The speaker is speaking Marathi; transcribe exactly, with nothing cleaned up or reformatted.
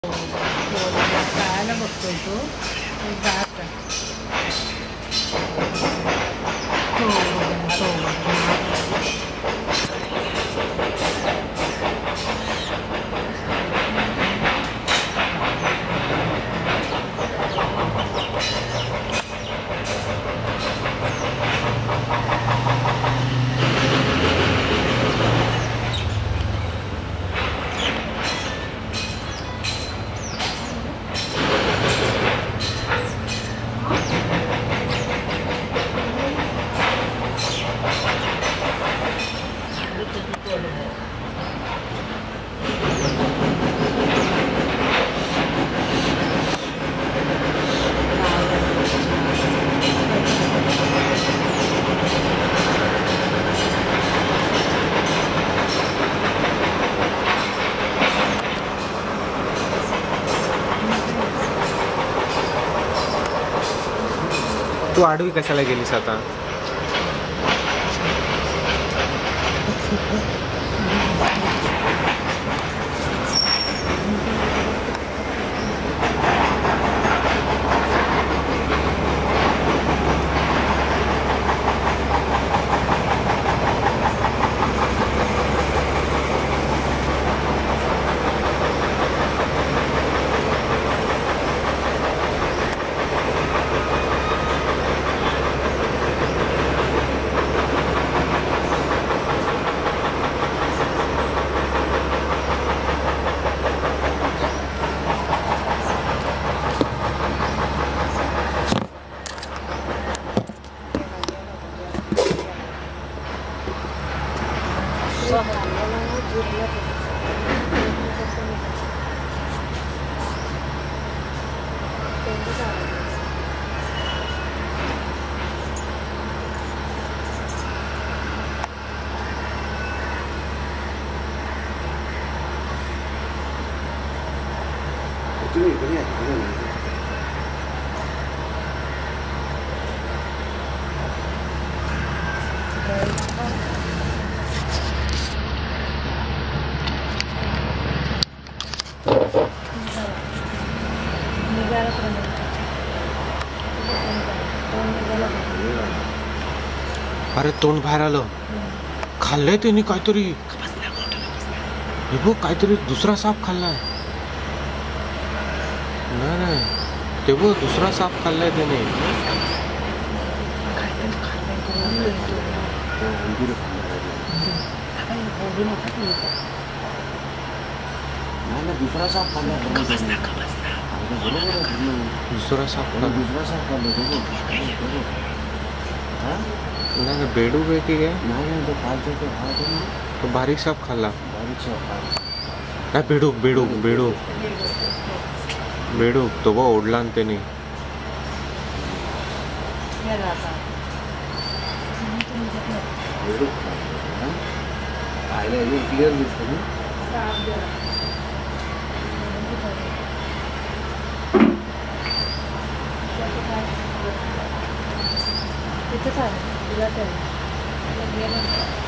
खायला बघतोय तो जात तू आडवी कशाला गेलीस आता? तुम्ही पण या अरे तोंड बाहेर आलं. खाल्लंय त्यांनी काहीतरी. हे बघ काहीतरी दुसरा साप खाल्लाय. नाही नाही ते बघ दुसरा साप खाल्लाय त्याने. दुसरा साप खाल्ला. दुसरा साप खाल्ला. दुसरा साप खाल्ला. नाही बेडूक आहे की काय? नाही तो खालचा तो हा तो बारीक साप खाल्ला. बारीक साप नाही बेडूक बेडूक बेडूक बेडूक तो बघ ओढला त्याने. क्लिअर दिसतं ना. तिथंच आहे तुला